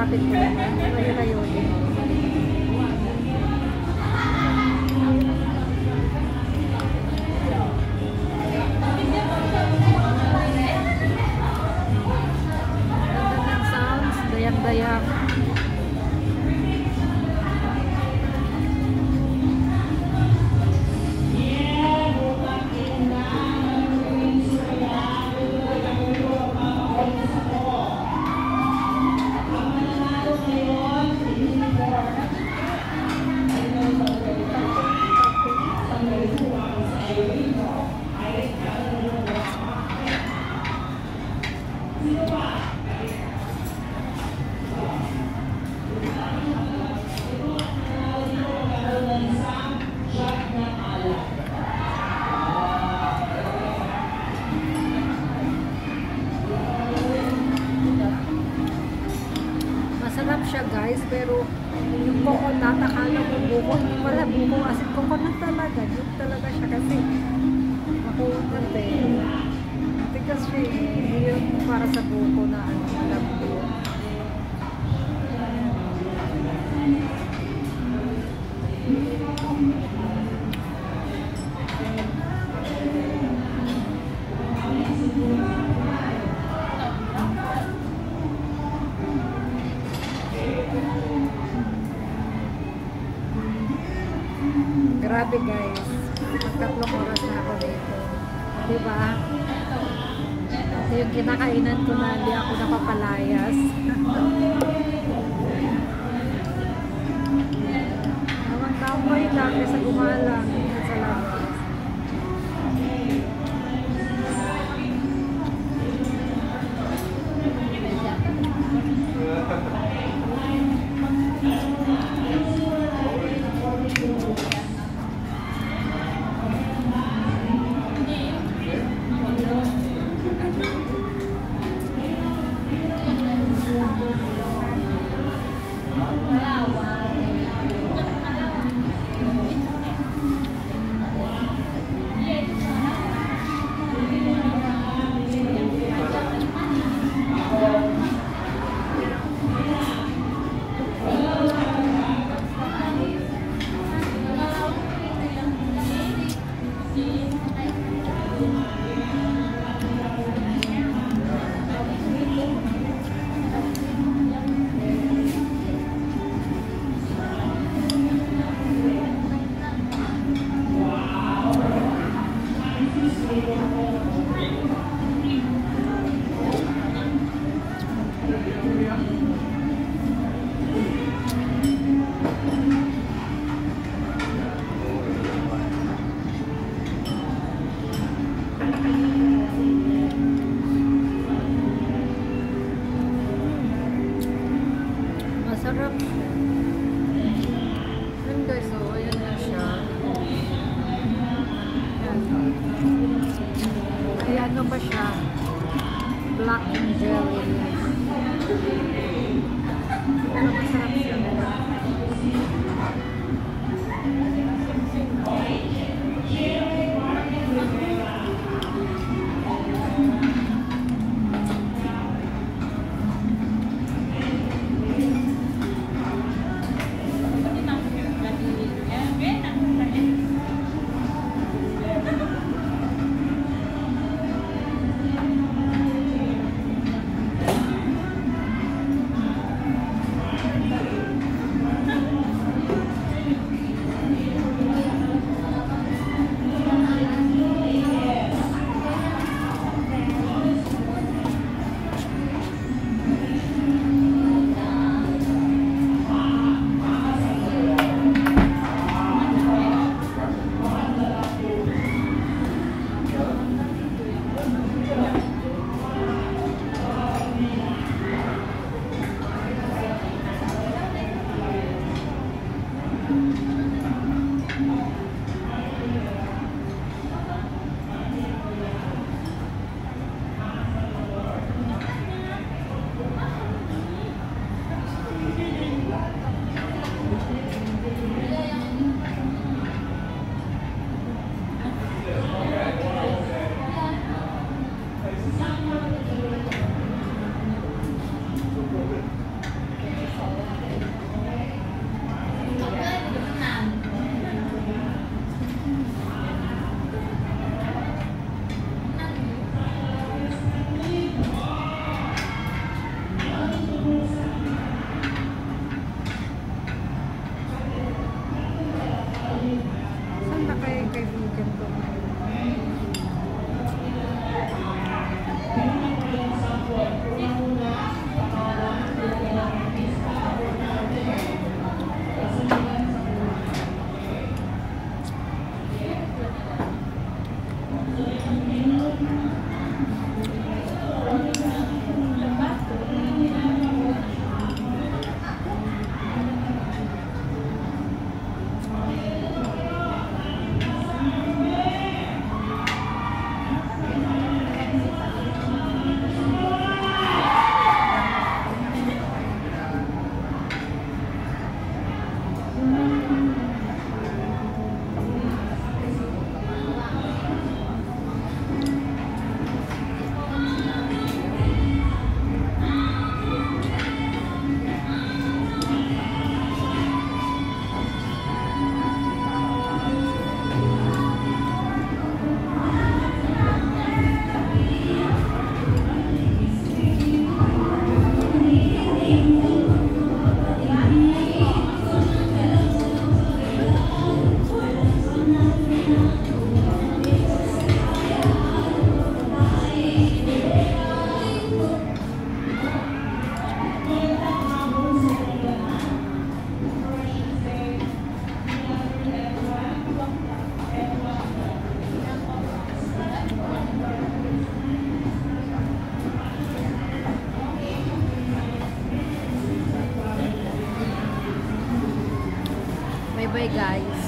malapit ko naman. Layo-layo din. Ganda ng sounds, dayak-dayak. Masarap siya guys, pero yung coconut, akala mo buko, hindi pala buko, kasi coconut talaga, yun talaga siya kasi makunat eh. Tigas siya eh, hindi yun para sa buko na ano, alam ko. Grabe guys, magtatlong oras na ako dito. Diba? Ito yung kinakainan ko na hindi ako napapalayas. Nawang tamboy lang sa gumalang. Salamat. Masarap. Ayan guys, so ayan na siya. Ay ano ba siya? Black and jelly. Pero masarap siya. Bye-bye guys.